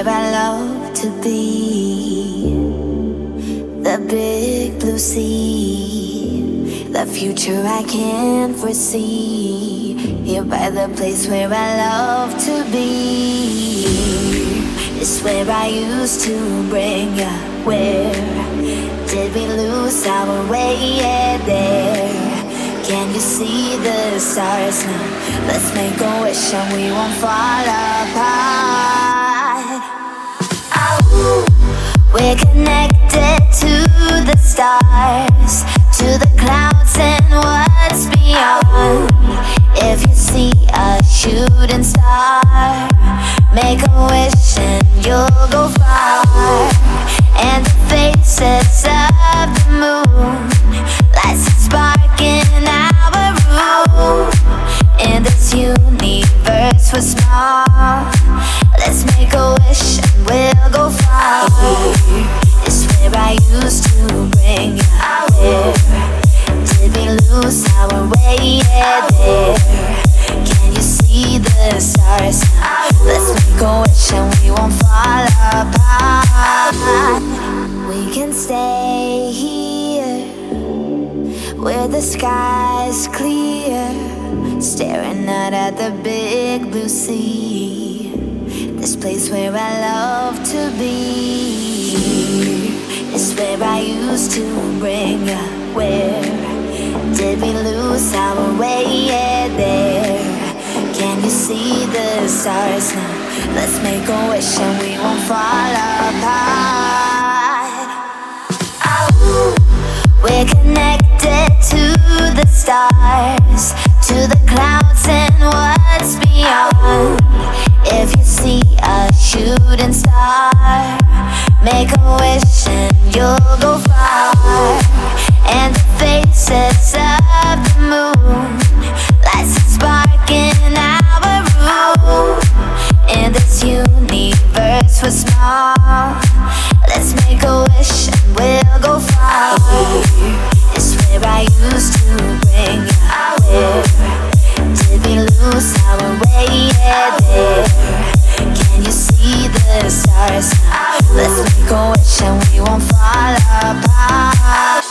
where I love to be. The big blue sea, the future I can't foresee. Here by the place where I love to be. It's where I used to bring ya. Where did we lose our way? Yeah, there. Can you see the stars now? Let's make a wish and we won't fall apart. Oh, we're connected to the stars, to the clouds and what's beyond. If you see a shooting star, make a wish and you'll go far. And the faces of the moon lights a spark in our room. In this universe we're small. Let's make a wish and we'll go far. It's where I used to bring you. Where did we lose our way? Yeah, there. Can you see the stars now? Let's make a wish and we won't fall apart. We can stay here where the sky's clear, staring out at the big blue sea. This place where I love to be. It's where I used to bring you. Where did we lose our way? Yeah, there. Can you see the stars now? Let's make a wish and we won't fall apart. Oh, we're connected to the stars, to the clouds and what's beyond. If you see a shooting star, make a wish and you'll go far. And the faces of the moon lights a spark in our room. In this universe we're small. Let's make a wish and we'll go far. It's where I used to bring you. Where did we lose our way? Yeah, there. Can you see the stars now? Let's make a wish and we won't fall apart.